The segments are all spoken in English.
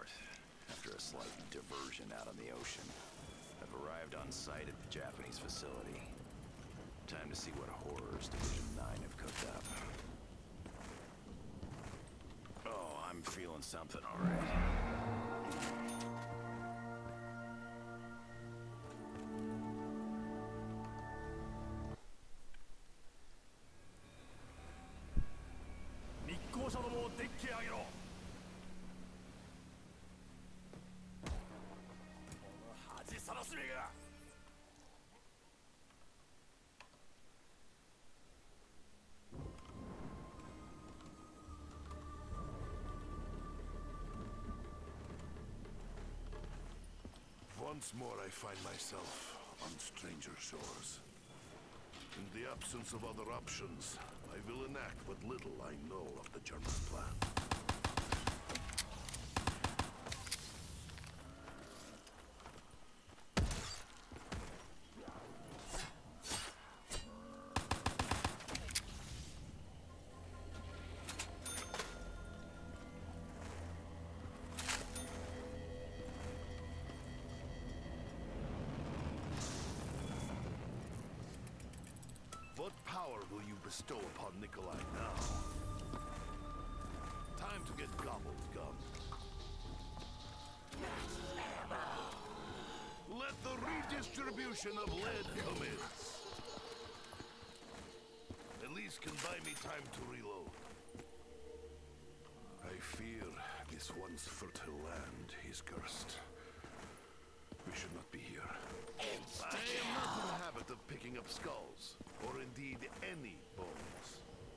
port, after a slight diversion out on the ocean. I've arrived on site at the Japanese facility. Time to see what horrors Division 9 have cooked up. Oh, I'm feeling something alright. Once more I find myself on stranger shores. In the absence of other options, I will enact what little I know of the German plan. What power will you bestow upon Nikolai now? Time to get gobblegums. Let the redistribution of lead commence. At least can buy me time to reload. I fear this once fertile land is cursed. We should not be here. I am not in the habit of picking up skulls, or indeed any bones.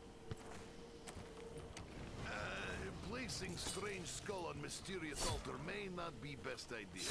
Placing strange skull on mysterious altar may not be best idea.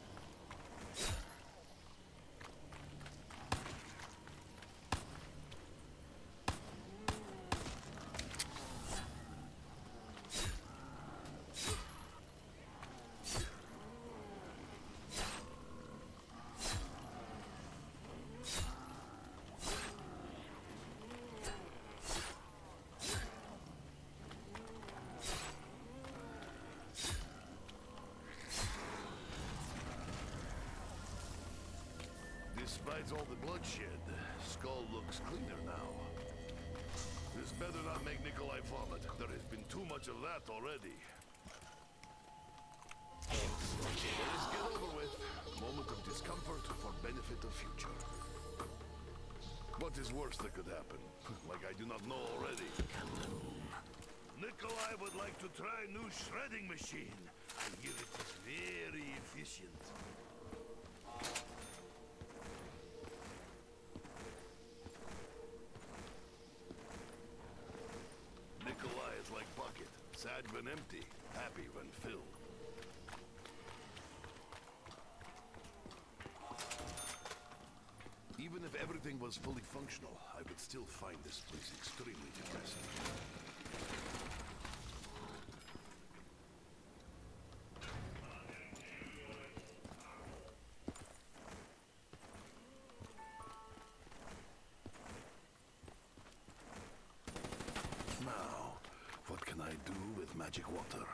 Despite all the bloodshed, Skull looks cleaner now. This better not make Nikolai vomit. There has been too much of that already. Let us get over with. Moment of discomfort for benefit of future. What is worse that could happen? Like I do not know already. Nikolai would like to try new shredding machine. I hear it is very efficient. Nikolai is like bucket, sad when empty, happy when filled. Even if everything was fully functional, I would still find this place extremely depressing. Now, what can I do with magic water?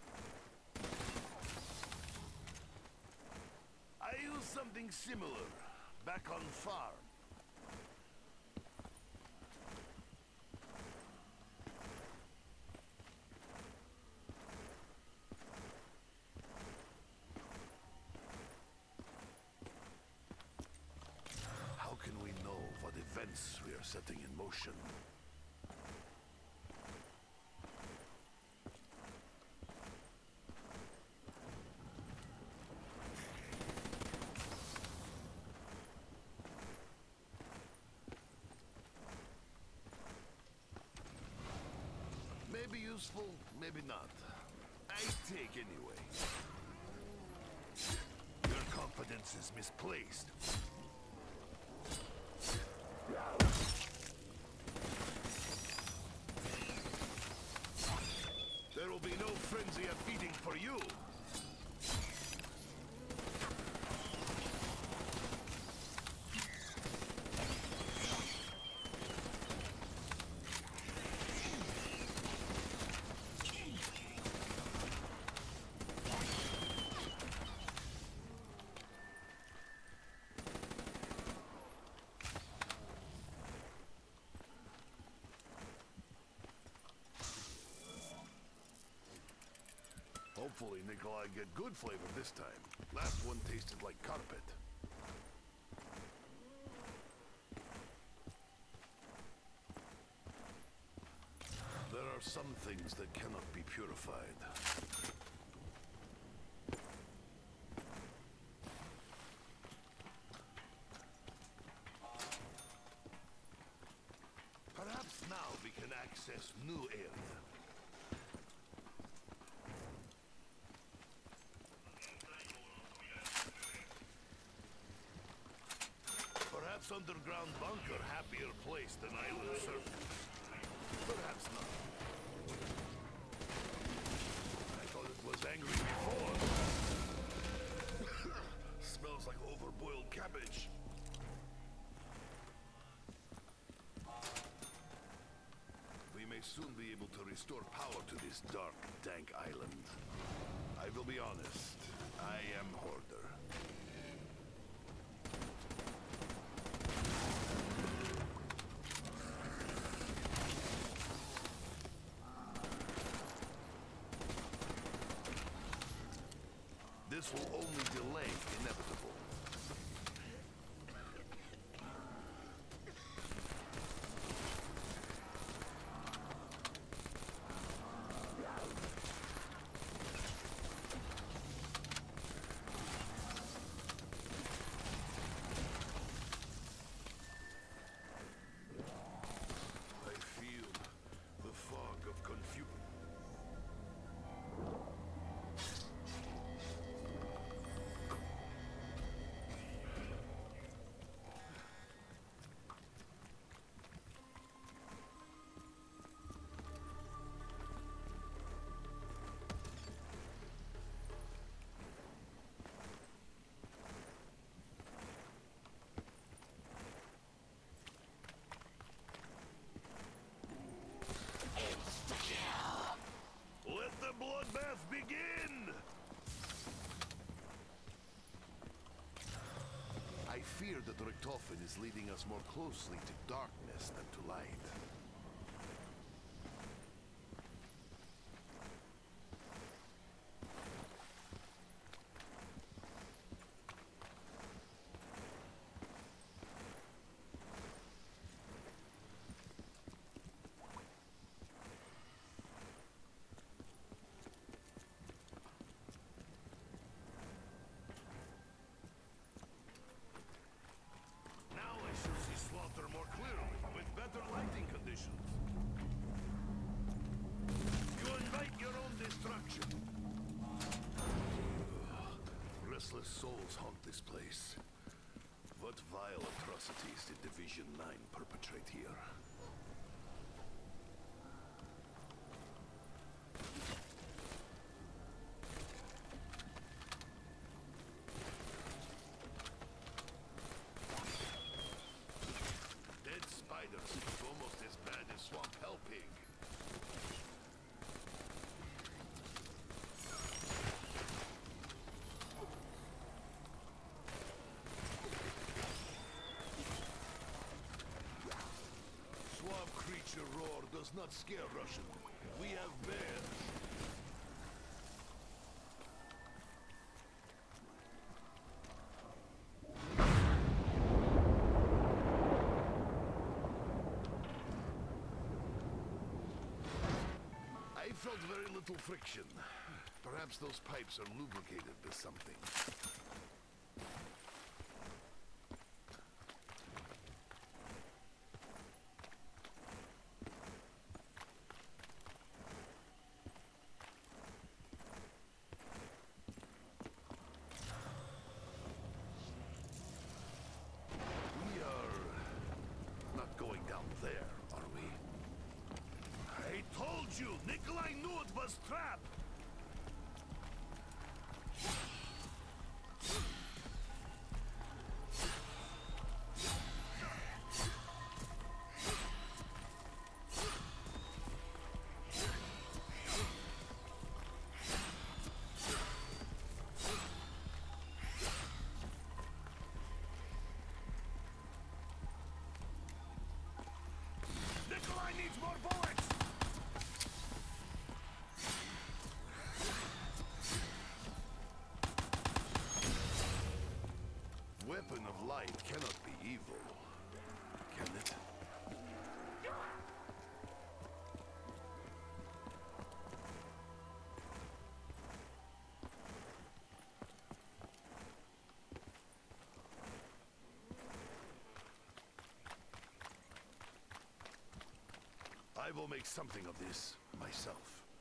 I use something similar. Back on farm. How can we know what events we are setting in motion? Maybe useful, maybe not. I take anyway. Your confidence is misplaced. There will be no frenzy of feeding for you. Hopefully Nikolai get good flavor this time. Last one tasted like carpet. There are some things that cannot be purified. Perhaps now we can access new area. Perhaps underground bunker happier place than island surface. Perhaps not. I thought it was angry before. Smells like overboiled cabbage. We may soon be able to restore power to this dark, dank island. I will be honest, I am hoarder. This will only delay inevitable. I feel the fog of confusion. Let the bloodbath begin! I fear that Richtofen is leading us more closely to darkness than to light. Now I shall see slaughter more clearly, with better lighting conditions. You invite your own destruction. Restless souls haunt this place. What vile atrocities did Division 9 perpetrate here? Dead spiders is almost as bad as swamp hell pig. Swamp creature roar does not scare Russian. We have bears. I felt very little friction. Perhaps those pipes are lubricated with something. We are not going down there, are we? I told you! Nikolai knew it was trap! Nikolai needs more bullets! I will make something of this myself.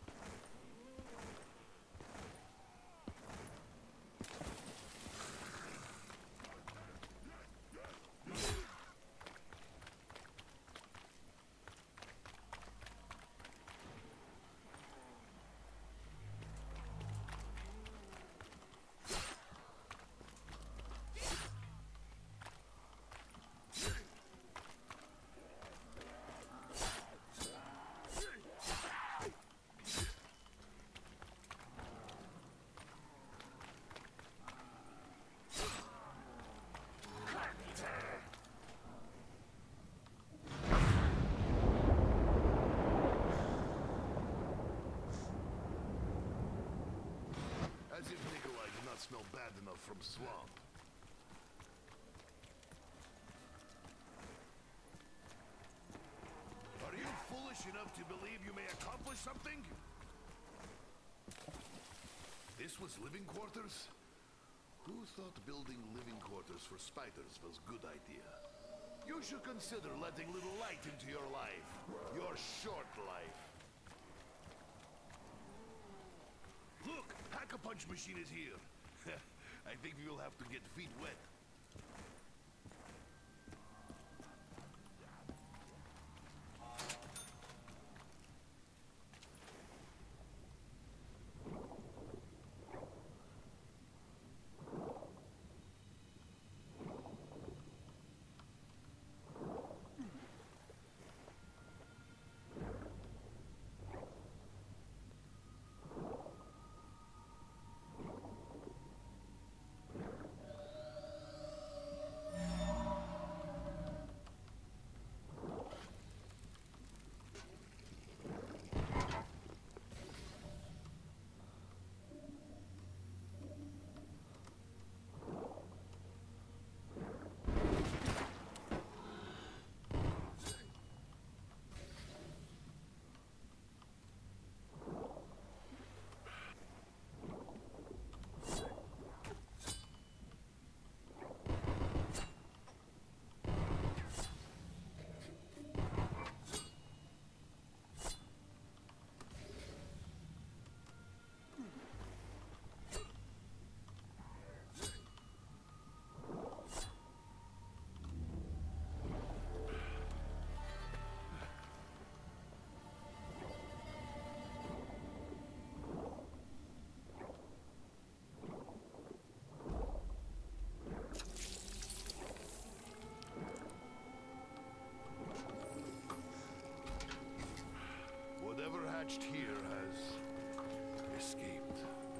As if Nikolai did not smell bad enough from swamp. Are you foolish enough to believe you may accomplish something? This was living quarters? Who thought building living quarters for spiders was a good idea? You should consider letting little light into your life. Your short life. Look! Hack-a-punch machine is here. I think we will have to get feet wet. Whatever hatched here has escaped.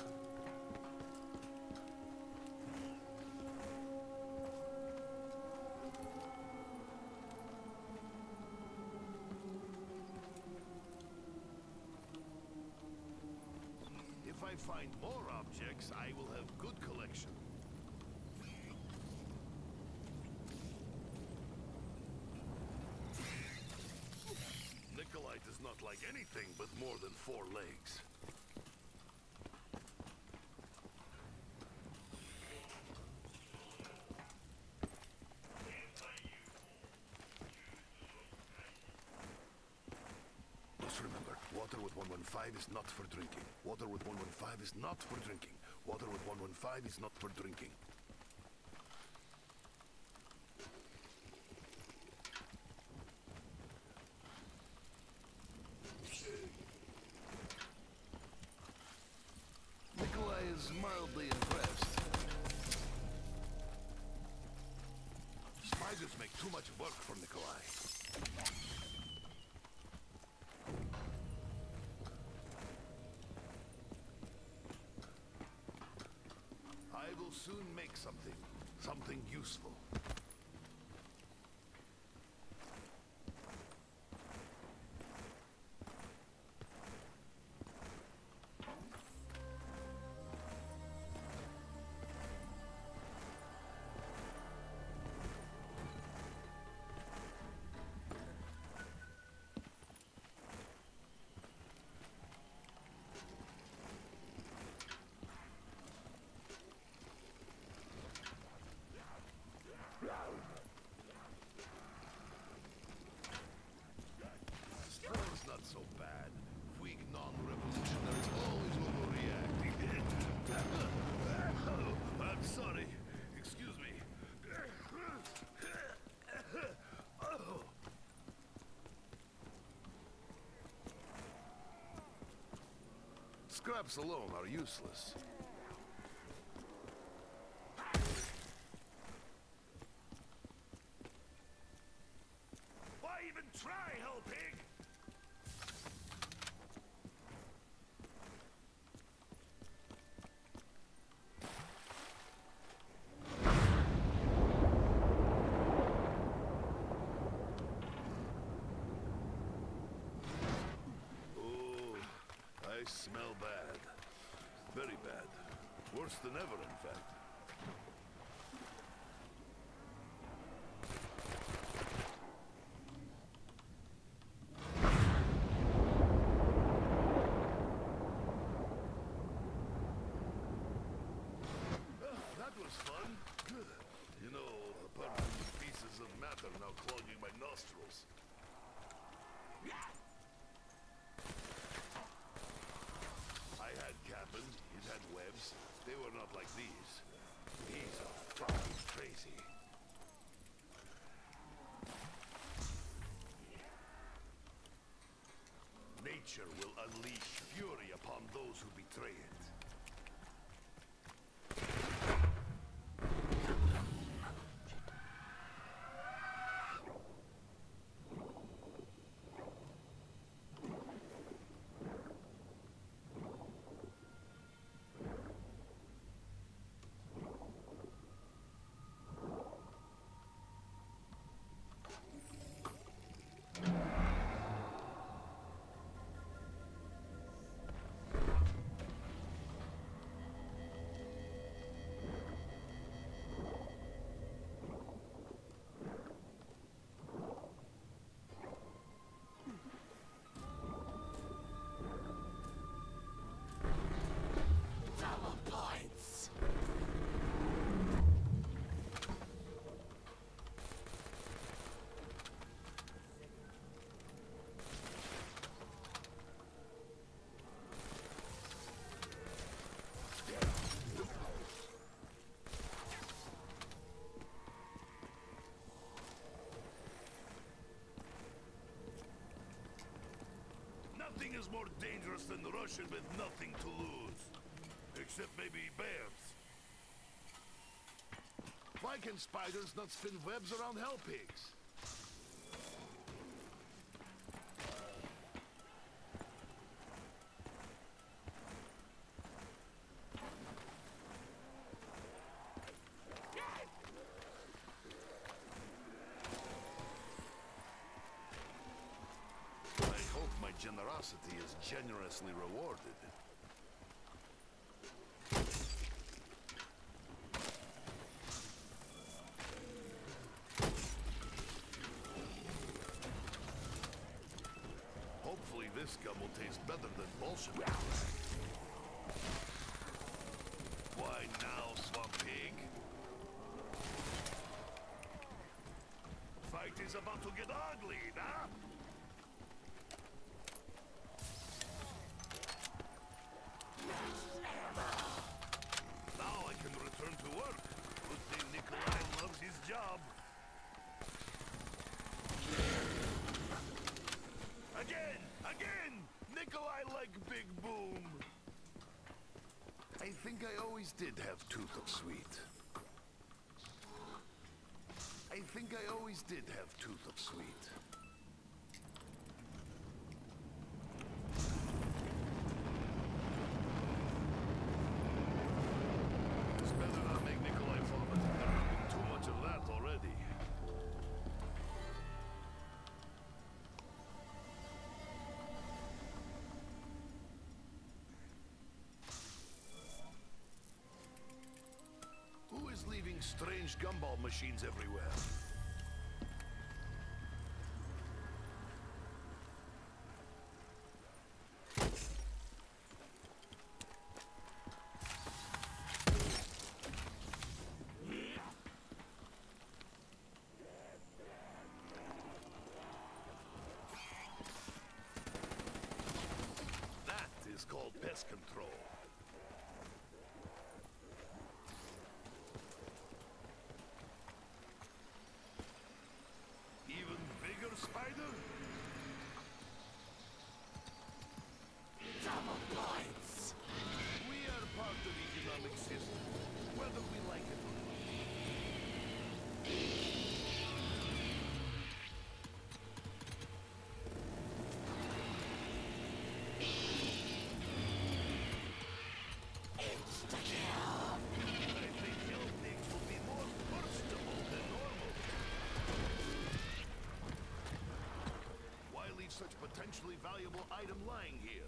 If I find more objects, I will have good collection. Nikolai does not like anything with more than 4 legs. Just remember, water with 115 is not for drinking. Water with 115 is not for drinking. Water with 115 is not for drinking. Mildly impressed. Spiders make too much work for Nikolai. I will soon make something useful. so bad. Weak non-revolutionaries always overreact. I'm sorry. Excuse me. Scraps alone are useless. Why even try, hell pig? Oh, I smell bad. Very bad. Worse than ever, in fact. That was fun. You know, apart from the pieces of matter now clogging my nostrils. I had Cap'n, he'd had webs. They were not like these. These are fucking crazy. Nature will unleash fury upon those who betray it. Nothing is more dangerous than Russian with nothing to lose. Except maybe bears. Why can spiders not spin webs around hell pigs? Generosity is generously rewarded. Hopefully this gum will taste better than Bolshevik. Why now, swamp pig? Fight is about to get ugly, nah? Now I can return to work. Good thing Nikolai loves his job. Again! Nikolai like Big Boom. I think I always did have tooth of sweet. I think I always did have tooth of sweet. Leaving strange gumball machines everywhere. pest control. Even bigger spider? Double points. We are part of economic system, whether we like it or not. Insta-kill. I think hill pigs will be more burstable than normal. Why leave such potentially valuable item lying here?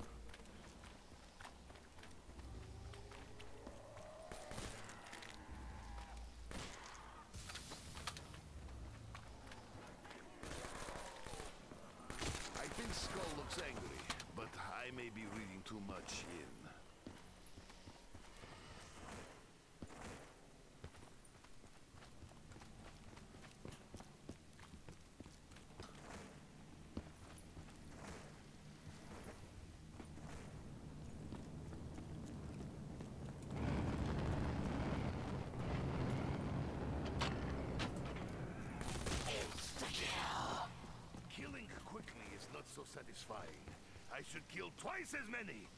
I think Skull looks angry, but I may be reading too much in. Insta-kill. Killing quickly is not so satisfying. I should kill twice as many!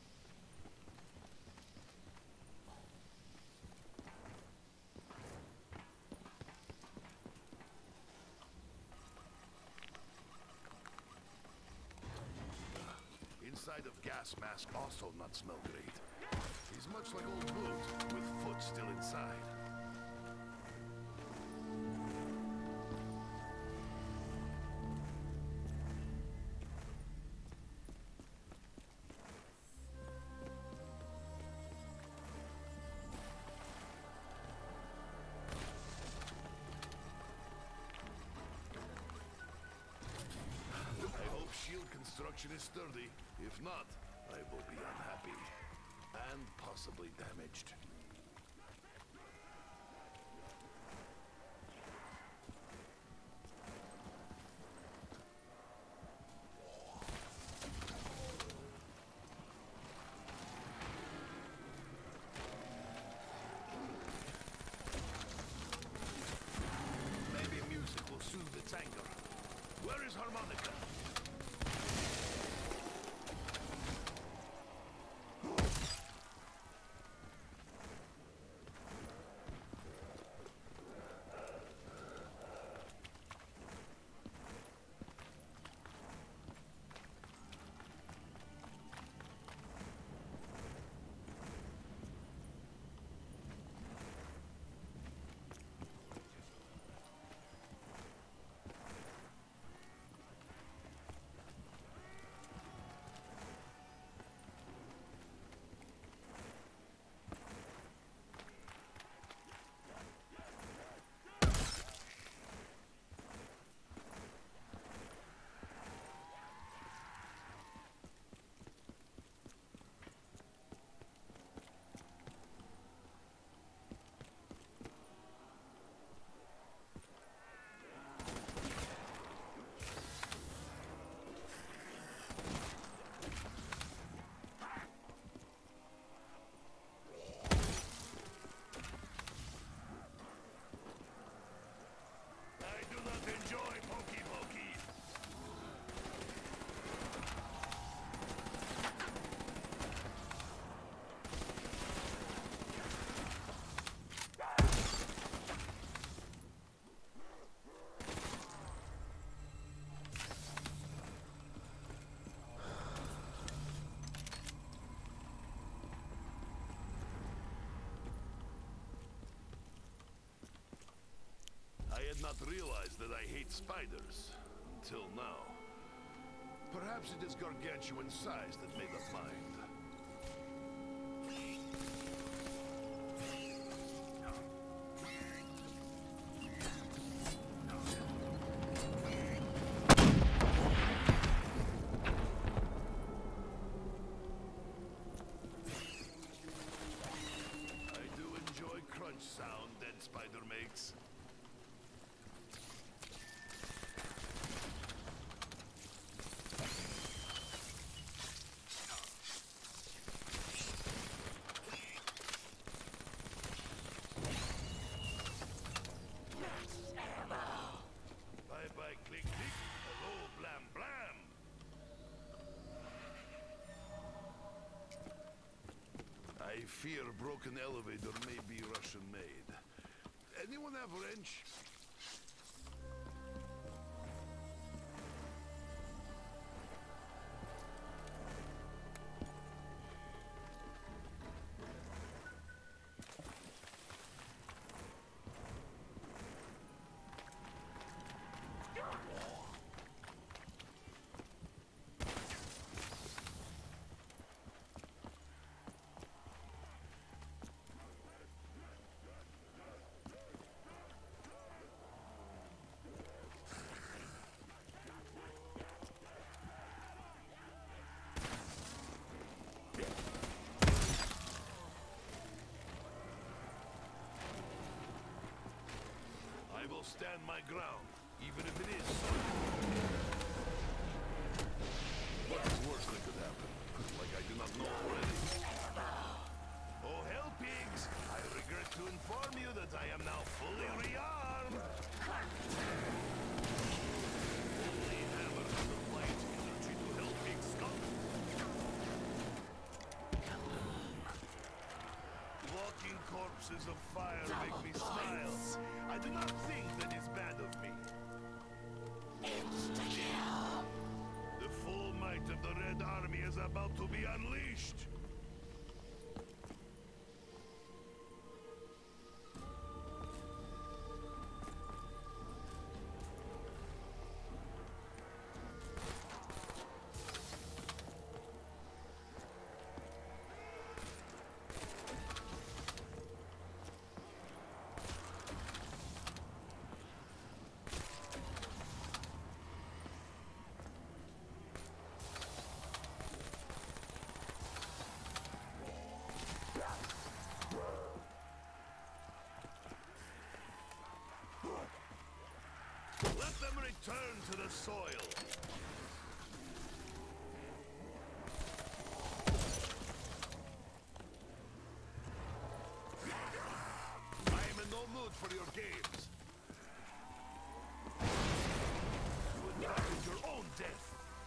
Inside of gas mask also not smell great. He's much like old boot, with foot still inside. I hope shield construction is sturdy. If not, I will be unhappy. And possibly damaged. Maybe music will soothe its anger. Where is harmonica? I do not enjoy pokey pokey. I had not realized that I hate spiders until now. Perhaps it is gargantuan size that made up mind. I do enjoy crunch sound dead spider makes. fear broken elevator may be Russian-made. Anyone have a wrench? I will stand my ground, even if it is so. What is worse that could happen? Like I do not know already. Oh, hell, pigs! I regret to inform you that I am now fully rearmed! Only hammer has applied energy to hell pig's skull. Walking corpses of fire make me smile. I do not think that is bad of me. Insta-kill. The full might of the Red Army is about to be unleashed. Let them return to the soil. I am in no mood for your games. You would die your own death.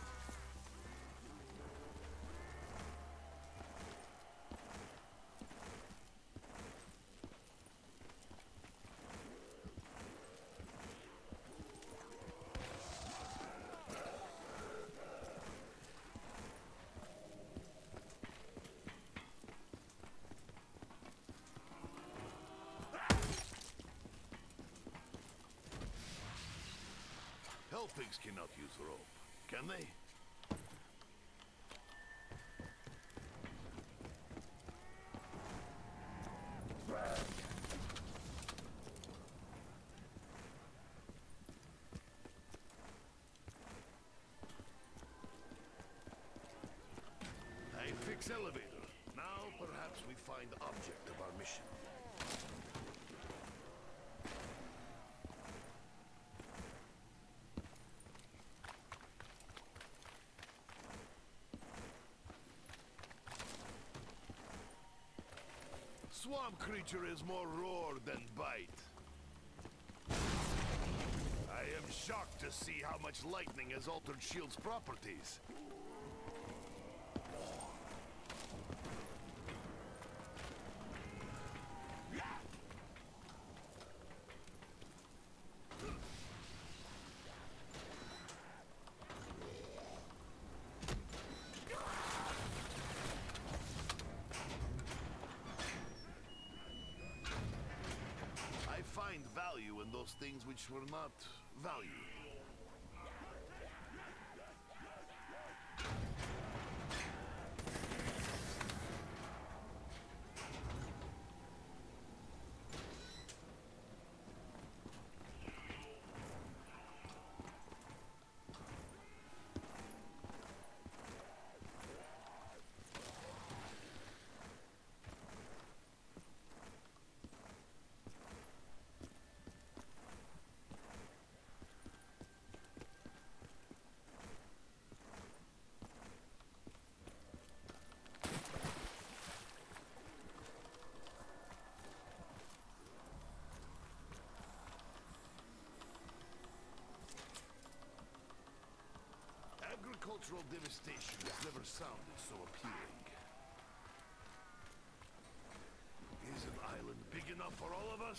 Hell pigs cannot use rope, can they? I fix elevator. Now perhaps we find the object of our mission. Swamp creature is more roar than bite. I am shocked to see how much lightning has altered Shield's properties. Find value in those things which were not valued. Agricultural devastation has never sounded so appealing. Is an island big enough for all of us?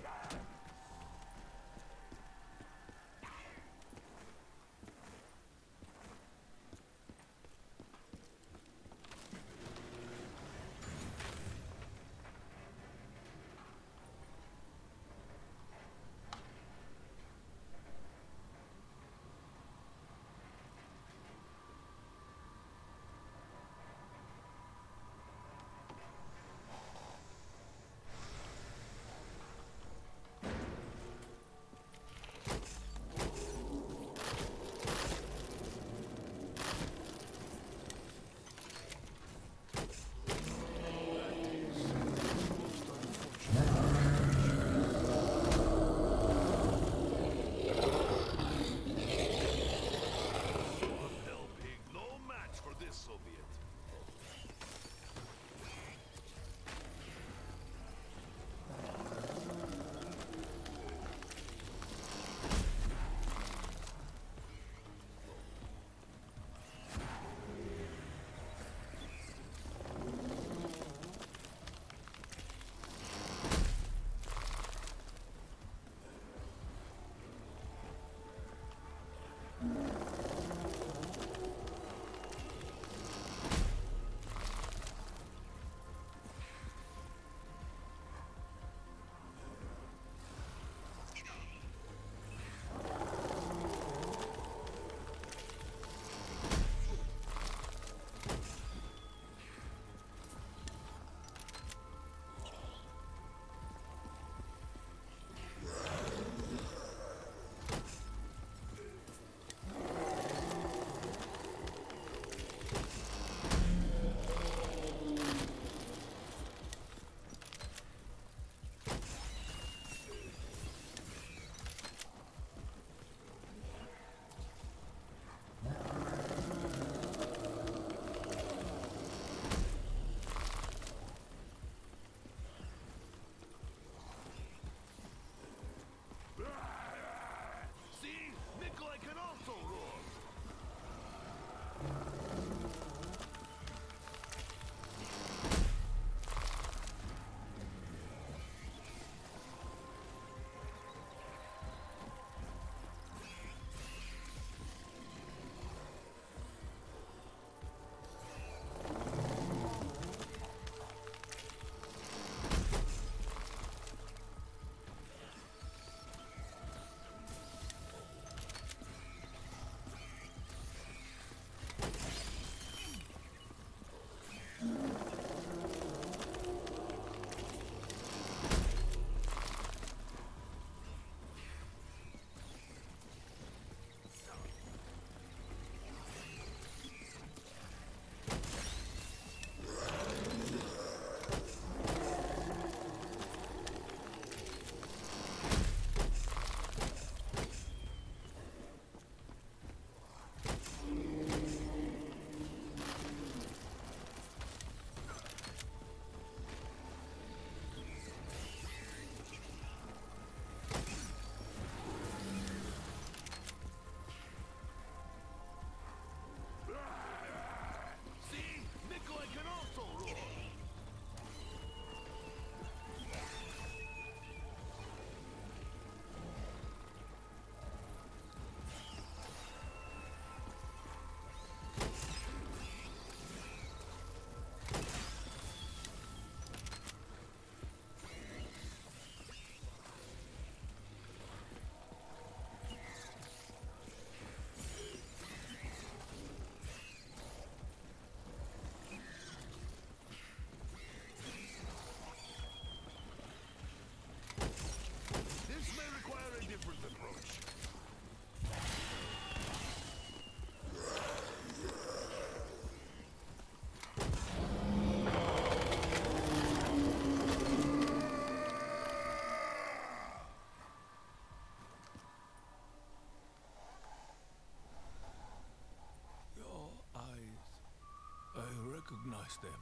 recognize them.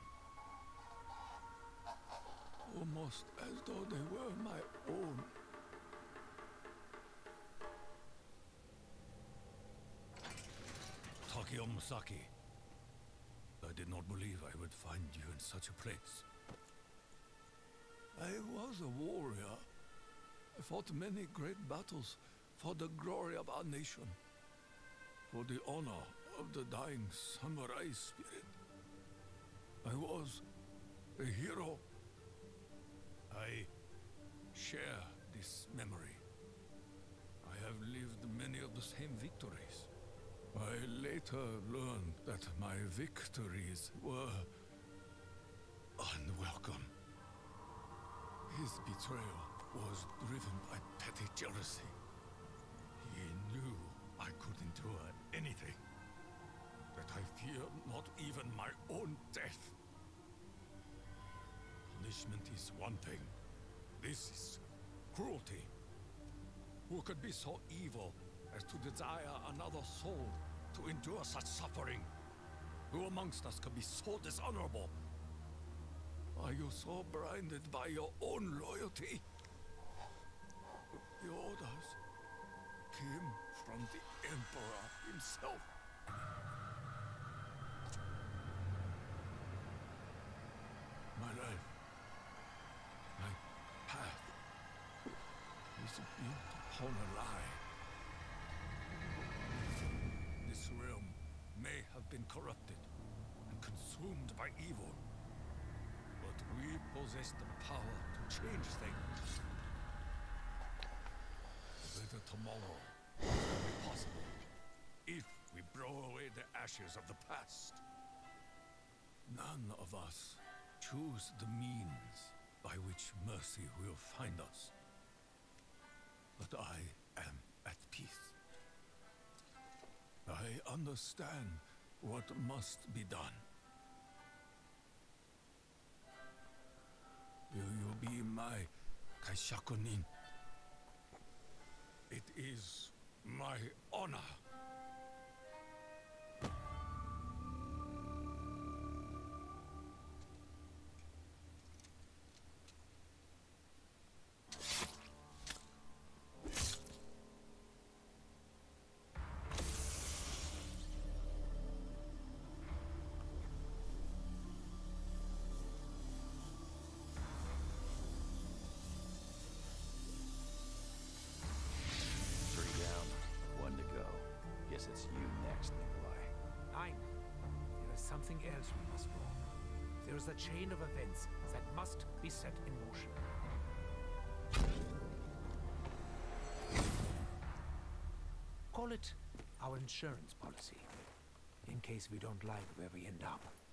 Almost as though they were my own. Takeo Musaki. I did not believe I would find you in such a place. I was a warrior. I fought many great battles for the glory of our nation, for the honor of the dying samurai spirit. I was a hero. I share this memory. I have lived many of the same victories. I later learned that my victories were unwelcome. His betrayal was driven by petty jealousy. He knew I could endure anything, that I feared not even my own death. Punishment is one thing. This is cruelty. Who could be so evil as to desire another soul to endure such suffering? Who amongst us could be so dishonorable? Are you so blinded by your own loyalty? The orders came from the Emperor himself. My life, my path, is built upon a lie. This realm may have been corrupted and consumed by evil, but we possess the power to change things. A better tomorrow will be possible if we blow away the ashes of the past. None of us choose the means by which mercy will find us. But I am at peace. I understand what must be done. Will you be my kaishakunin? It is my honor. It's you next, Nikolai. Nein. There is something else we must know. There is a chain of events that must be set in motion. Call it our insurance policy, in case we don't like where we end up.